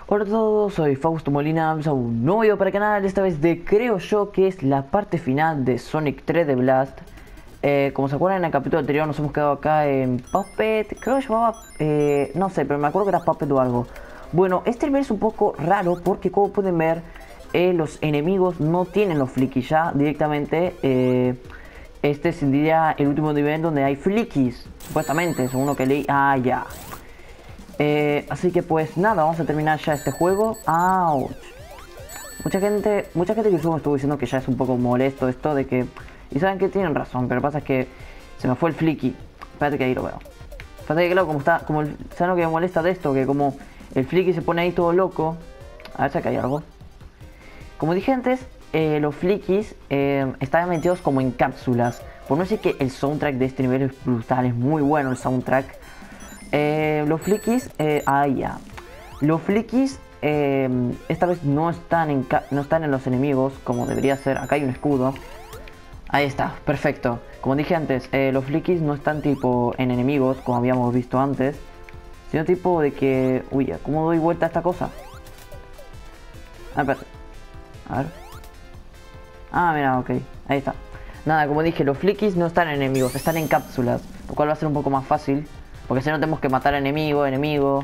Hola a todos, soy Fausto Molina, bienvenidos a un nuevo video para el canal, esta vez de creo yo que es la parte final de Sonic 3 de Blast. Como se acuerdan en el capítulo anterior nos hemos quedado acá en Puppet, creo que llamaba, no sé, pero me acuerdo que era Puppet o algo. Bueno, este nivel es un poco raro porque como pueden ver, los enemigos no tienen los flickies ya directamente. Este sería el último nivel donde hay flickies, supuestamente, según lo que leí. Ah, ya. Así que pues nada, vamos a terminar ya este juego. ¡Auch! Mucha gente que yo me estuvo diciendo que ya es un poco molesto esto de que... Y saben que tienen razón, pero pasa es que se me fue el flicky. Espérate que ahí lo veo. Espérate que claro, como está... ¿Saben lo que me molesta de esto? Que como el flicky se pone ahí todo loco. A ver si acá hay algo. Como dije antes, los flickies están metidos como en cápsulas. Por no decir que el soundtrack de este nivel es brutal, es muy bueno el soundtrack. Los flickies, ya. Los flickies esta vez no están en los enemigos como debería ser. Acá hay un escudo. Ahí está, perfecto. Como dije antes, los flickies no están tipo en enemigos como habíamos visto antes, sino tipo de que... Uy, ¿cómo doy vuelta a esta cosa? Ah, espérate. A ver. Ah, mira, ok. Ahí está. Nada, como dije, los flickies no están en enemigos, están en cápsulas, lo cual va a ser un poco más fácil. Porque si no tenemos que matar enemigo.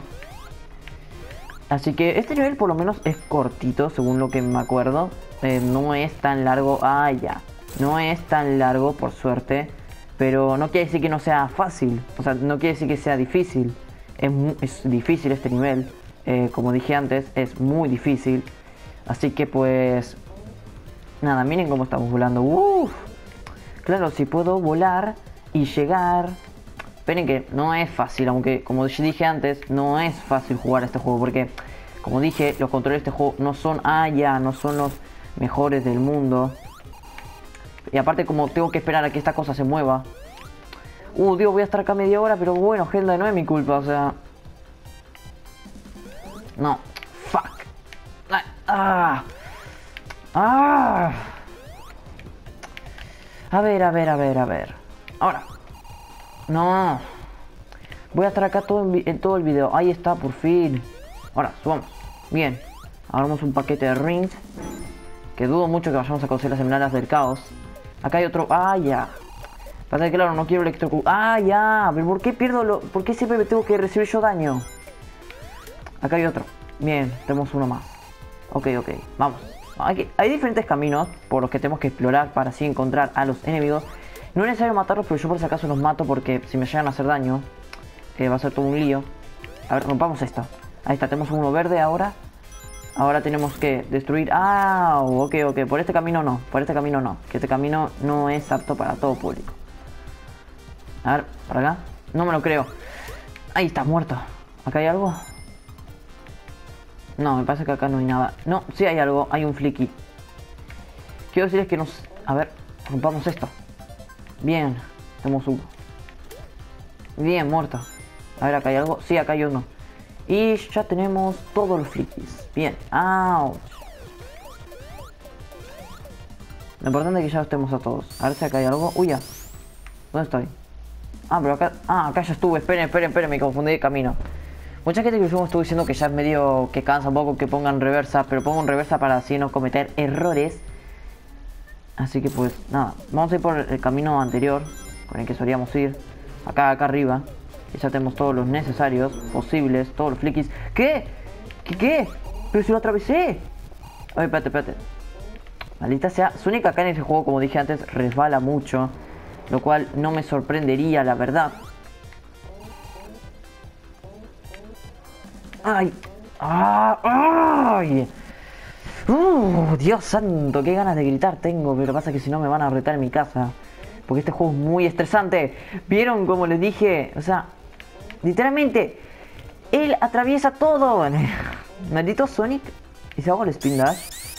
Así que este nivel por lo menos es cortito, según lo que me acuerdo. No es tan largo. Ah, ya. No es tan largo, por suerte. Pero no quiere decir que no sea fácil. O sea, no quiere decir que sea difícil. Es difícil este nivel. Como dije antes, es muy difícil. Así que pues... Nada, miren cómo estamos volando. Uff. Claro, si puedo volar y llegar... Esperen que no es fácil, aunque como dije antes, no es fácil jugar este juego. Porque, como dije, los controles de este juego no son, no son los mejores del mundo. Y aparte como tengo que esperar a que esta cosa se mueva. Dios, voy a estar acá media hora, pero bueno, Helda, no es mi culpa, o sea... No, fuck. A ver. Ahora. No. Voy a estar acá en todo el video. Ahí está, por fin. Ahora, subamos. Bien. Agarramos un paquete de rings. Que dudo mucho que vayamos a conseguir las esmeraldas del caos. Acá hay otro. Ya. Pasa que claro, no quiero electrocutar. Ya. Pero ¿por qué pierdo ¿Por qué siempre me tengo que recibir yo daño? Acá hay otro. Bien, tenemos uno más. Ok. Vamos. Hay diferentes caminos por los que tenemos que explorar para así encontrar a los enemigos. No es necesario matarlos, pero yo por si acaso los mato porque si me llegan a hacer daño, va a ser todo un lío. A ver, rompamos esto. Ahí está, tenemos uno verde ahora. Ahora tenemos que destruir... ok. Por este camino no. Que este camino no es apto para todo público. A ver, para acá. No me lo creo. Ahí está, muerto. ¿Acá hay algo? No, me parece que acá no hay nada. No, sí hay algo. Hay un flicky. Quiero decirles que nos... A ver, rompamos esto. Bien, tenemos uno. Bien, muerto. A ver, acá hay algo. Sí, acá hay uno. Y ya tenemos todos los flickies. Bien. ¡Auch! Lo importante es que ya los tenemos a todos. A ver si acá hay algo. Uy, ya. ¿Dónde estoy? Pero acá... acá ya estuve. Esperen, me confundí de camino. Mucha gente que yo estuvo diciendo que ya es medio que cansa un poco que pongan reversa. Pero pongo en reversa para así no cometer errores. Así que pues nada, vamos a ir por el camino anterior con el que solíamos ir. Acá arriba. Y ya tenemos todos los necesarios, posibles, todos los flickies. ¿Qué? ¿Qué? Pero si lo atravesé. Ay, espérate. Maldita sea. Sonic acá en ese juego, como dije antes, resbala mucho. Lo cual no me sorprendería, la verdad. ¡Ay! ¡Ay! Dios santo, qué ganas de gritar tengo. Pero pasa que si no me van a retar en mi casa. Porque este juego es muy estresante. ¿Vieron como les dije? O sea, literalmente él atraviesa todo. Maldito Sonic. ¿Y si hago el spin dash?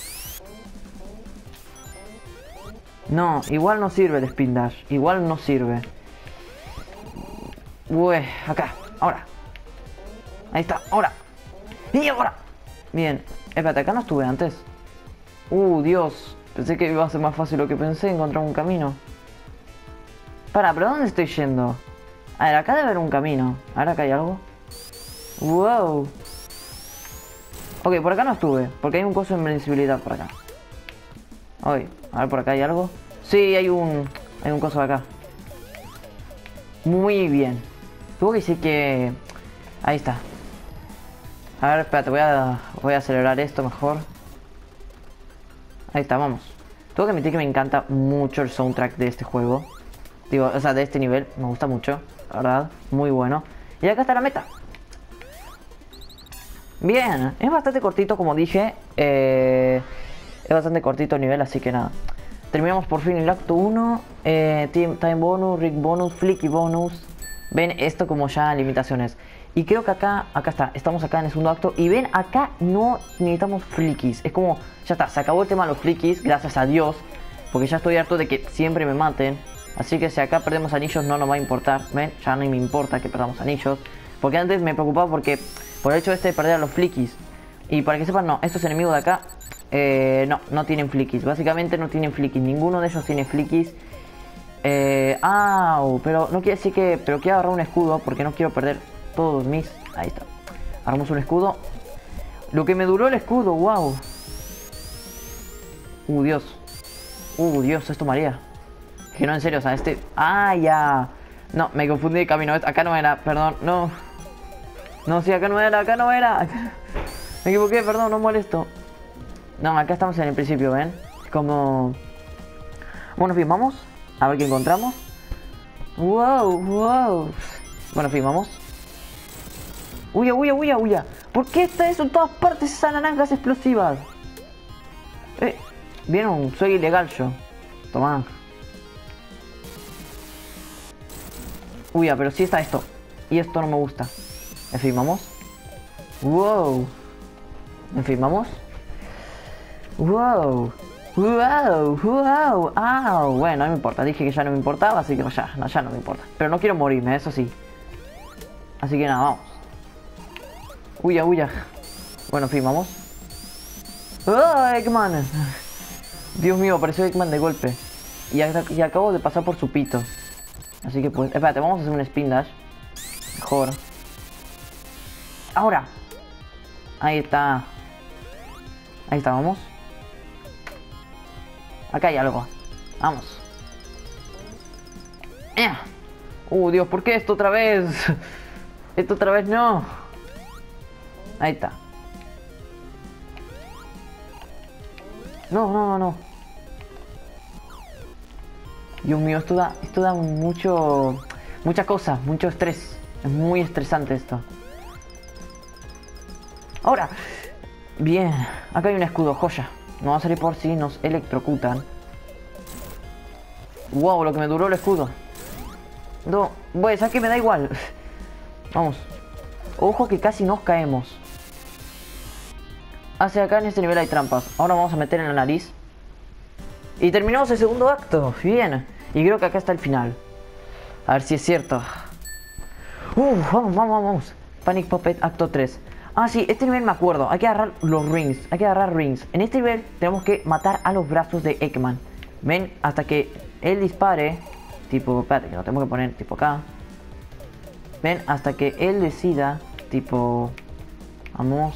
No, igual no sirve el spin dash. Igual no sirve. Acá, ahora. Ahí está, ahora. Y ahora. Bien, espérate, acá no estuve antes. Dios. Pensé que iba a ser más fácil lo que pensé, encontrar un camino. ¿Pero dónde estoy yendo? A ver, acá debe haber un camino. A ver, acá hay algo. Wow. Ok, por acá no estuve, porque hay un coso de invencibilidad por acá. Ok, a ver, por acá hay algo. Sí, hay un coso de acá. Muy bien. Tuvo que decir que... Ahí está. A ver, espérate, voy a acelerar esto mejor. Ahí está, vamos. Tengo que admitir que me encanta mucho el soundtrack de este juego. Digo, o sea, de este nivel. Me gusta mucho, la verdad. Muy bueno. Y acá está la meta. Bien, es bastante cortito, como dije. Es bastante cortito el nivel, así que nada. Terminamos por fin el acto 1. Time bonus, rig bonus, flicky bonus. Ven esto como ya limitaciones. Y creo que acá está, estamos acá en el segundo acto. Y ven, acá no necesitamos flickies. Es como, ya está, se acabó el tema de los flickies, gracias a Dios. Porque ya estoy harto de que siempre me maten. Así que si acá perdemos anillos no nos va a importar. Ven, ya no me importa que perdamos anillos. Porque antes me preocupaba por el hecho de perder a los flickies. Y para que sepan, no, estos enemigos de acá no tienen flickies. Básicamente no tienen flickies, ninguno de ellos tiene flickies. Pero no quiere decir que... Pero quiero agarrar un escudo porque no quiero perder todos mis... Ahí está. Agarramos un escudo. Lo que me duró el escudo, wow. Dios. Dios, esto María. Que no, en serio, o sea, ya. No, me confundí de camino. Acá no era, perdón, no. No, sí, acá no era. Me equivoqué, perdón, no molesto. No, acá estamos en el principio, ¿ven? Como... Bueno, en fin, vamos. A ver qué encontramos. Wow. Bueno, en fin, vamos. Uya. ¿Por qué está eso en todas partes, esas naranjas explosivas? Vieron, soy ilegal yo. Toma. Pero sí está esto. Y esto no me gusta. En fin, vamos. Wow. En fin, vamos. Wow. Bueno, no me importa. Dije que ya no me importaba, así que ya no me importa. Pero no quiero morirme, eso sí. Así que nada, vamos. Uya. Bueno, en fin, vamos. Eggman. Dios mío, apareció Eggman de golpe. Y acabo de pasar por su pito. Así que pues, espérate, vamos a hacer un spin dash. Mejor. Ahora. Ahí está, vamos. Acá hay algo. Vamos. Dios, ¿por qué esto otra vez? Esto otra vez no. Ahí está. No. Dios mío, esto da mucha cosa, mucho estrés. Es muy estresante esto. Ahora. Bien, acá hay un escudo, joya. No va a salir por si nos electrocutan. Wow, lo que me duró el escudo. No, bueno, ¿sabes qué? Me da igual. Vamos. Ojo que casi nos caemos. Hacia acá en este nivel hay trampas. Ahora vamos a meter en la nariz. Y terminamos el segundo acto. Bien. Y creo que acá está el final. A ver si es cierto. Vamos. Panic Puppet acto 3. Sí, este nivel me acuerdo. Hay que agarrar los rings. En este nivel tenemos que matar a los brazos de Eggman. Ven, hasta que él dispare. Tipo, espérate, que lo tengo que poner tipo acá. Ven, hasta que él decida. Tipo... Vamos.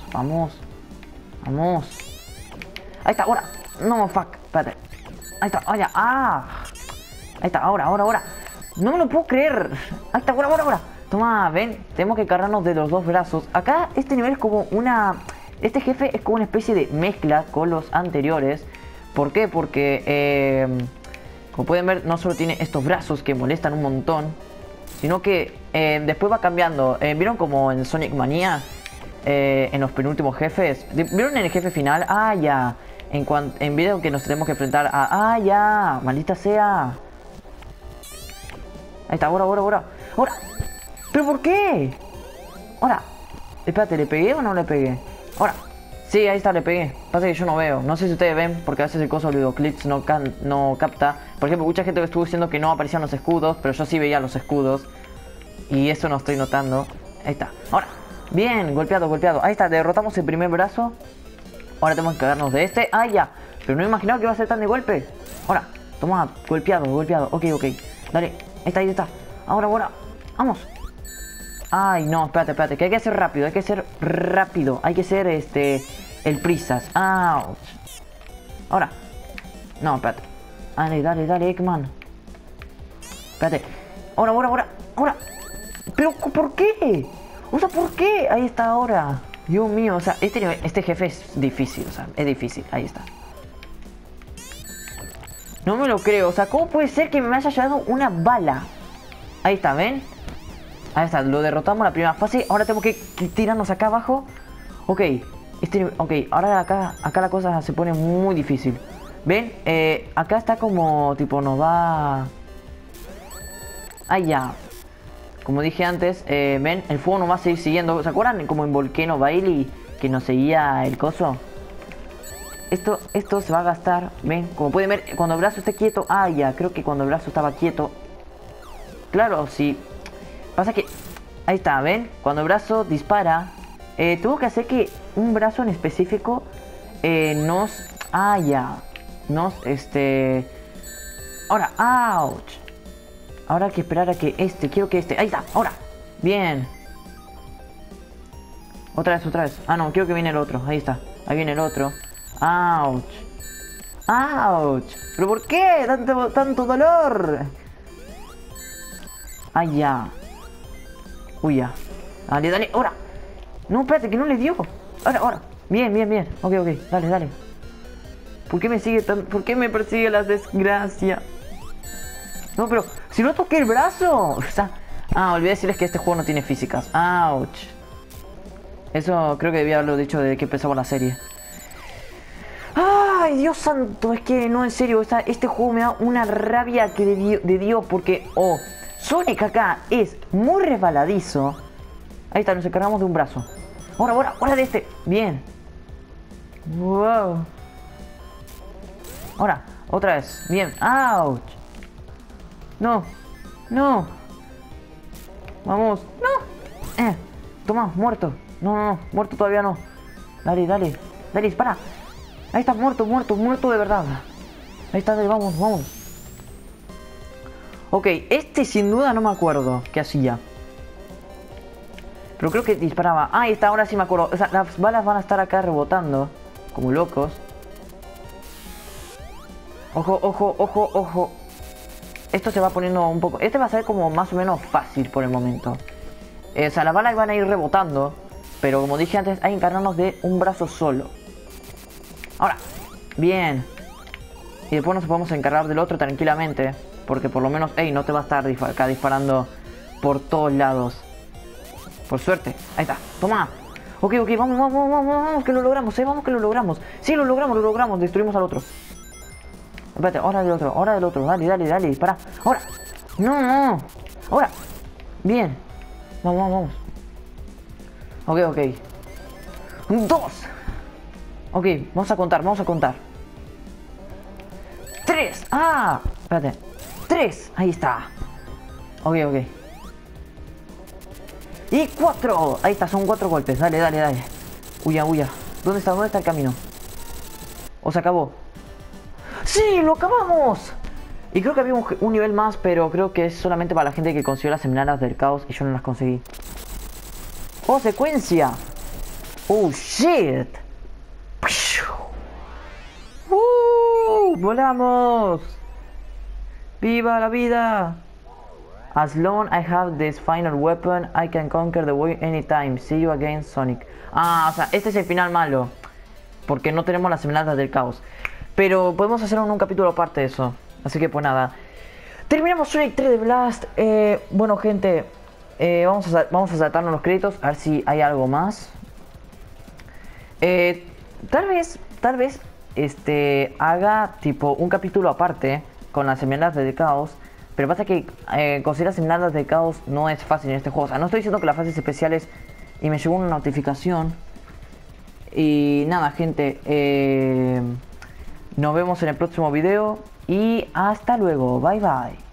Ahí está, ahora. No, fuck, espérate. Ahí está, ya. Ahí está, ahora. No me lo puedo creer. Ahí está, ahora. Toma, ven, tenemos que cargarnos de los dos brazos. Acá este nivel es como este jefe es como una especie de mezcla con los anteriores. ¿Por qué? Porque, como pueden ver, no solo tiene estos brazos que molestan un montón, sino que después va cambiando. ¿Vieron como en Sonic Mania? En los penúltimos jefes. ¿Vieron en el jefe final? Ya. En video que nos tenemos que enfrentar a... ya. Maldita sea. Ahí está, ahora. ¿Pero por qué? Ahora. Espérate, ¿le pegué o no le pegué? Ahora. Sí, ahí está, le pegué. Pasa que yo no veo. No sé si ustedes ven, porque a veces el coso de videoclips no capta. Por ejemplo, mucha gente que estuvo diciendo que no aparecían los escudos, pero yo sí veía los escudos. Y eso no estoy notando. Ahí está. Ahora. Bien, golpeado. Ahí está, derrotamos el primer brazo. Ahora tenemos que cagarnos de este. Ya. Pero no me imaginaba que iba a ser tan de golpe. Ahora. Toma, golpeado. Ok. Dale. Ahí está. Ahora. Vamos. Ay, no, espérate, que hay que ser rápido, hay que ser rápido. Hay que ser, el prisas. Ouch. Ahora. No, espérate. Dale, Eggman. Espérate. Ahora. Pero, ¿por qué? O sea, ¿por qué? Ahí está ahora. Dios mío, o sea, este jefe es difícil, o sea, es difícil. Ahí está. No me lo creo, o sea, ¿cómo puede ser que me haya llevado una bala? Ahí está, ¿ven? Ahí está, lo derrotamos la primera fase. Ahora tenemos que tirarnos acá abajo. Ok, ahora acá la cosa se pone muy difícil. ¿Ven? Acá está como, tipo, nos va... Ahí ya. Como dije antes, ven, el fuego nos va a seguir siguiendo. ¿Se acuerdan como en Volcano Bailey que nos seguía el coso? Esto se va a gastar, ven, como pueden ver, cuando el brazo esté quieto. Ah, ya, creo que cuando el brazo estaba quieto. Claro, sí. Pasa que, ahí está, ven, cuando el brazo dispara, tuvo que hacer que un brazo en específico nos... Ah, ya. Ahora, ouch. Ahora hay que esperar a que quiero que ahí está, ahora. Bien. Otra vez. Ah, no, quiero que viene el otro. Ahí está, ahí viene el otro. Ouch. ¿Pero por qué? Tanto dolor. Ay, ya. Uy, ya. Dale, ahora. No, espérate, que no le dio. Ahora. Bien. Ok, dale. ¿Por qué me sigue por qué me persigue la desgracia? No, pero si no toqué el brazo. O sea, olvidé decirles que este juego no tiene físicas. Ouch. Eso creo que debía haberlo dicho desde que empezaba la serie. Ay, Dios santo, es que no, en serio, este juego me da una rabia de Dios, porque, Sonic acá es muy resbaladizo. Ahí está, nos encargamos de un brazo. Ahora de este, bien. Wow. Ahora, otra vez, bien, ouch. No. Vamos, no. Toma, muerto. No, muerto todavía no. Dale, dispara. Ahí está, muerto de verdad. Ahí está, dale, vamos. Ok, sin duda no me acuerdo qué hacía. Pero creo que disparaba. Ahí está, ahora sí me acuerdo. O sea, las balas van a estar acá rebotando como locos. Ojo. Esto se va poniendo un poco... Este va a ser como más o menos fácil por el momento. O sea, las balas van a ir rebotando. Pero como dije antes, hay que encargarnos de un brazo solo. Ahora, bien. Y después nos podemos encargar del otro tranquilamente. Porque por lo menos, no te va a estar acá disparando por todos lados. Por suerte. Ahí está, toma. Ok, vamos, que lo logramos, vamos que lo logramos. Sí, lo logramos, destruimos al otro. Espérate, ahora del otro, dale, dispara. Ahora, no, ahora, bien. Vamos. Ok. 2. Ok, vamos a contar. 3. Espérate. 3, ahí está. Ok. Y 4. Ahí está, son 4 golpes. Dale. Huya. ¿Dónde está el camino? ¿O se acabó? ¡Sí! ¡Lo acabamos! Y creo que había un nivel más, pero creo que es solamente para la gente que consiguió las seminaras del caos y yo no las conseguí. ¡Oh, secuencia! ¡Oh, shit! ¡Volamos! ¡Viva la vida! As long I have this final weapon, I can conquer the world anytime. See you again, Sonic. O sea, este es el final malo. Porque no tenemos las seminaras del caos. Pero podemos hacer un capítulo aparte de eso. Así que pues nada. Terminamos Sonic 3 de Blast. Bueno, gente. Vamos a saltarnos los créditos. A ver si hay algo más. Tal vez haga tipo un capítulo aparte con las seminaras del caos. Pero pasa que conseguir las seminaras del caos no es fácil en este juego. O sea, no estoy diciendo que las fases especiales. Y me llegó una notificación. Y nada, gente. Nos vemos en el próximo video. Y hasta luego. Bye.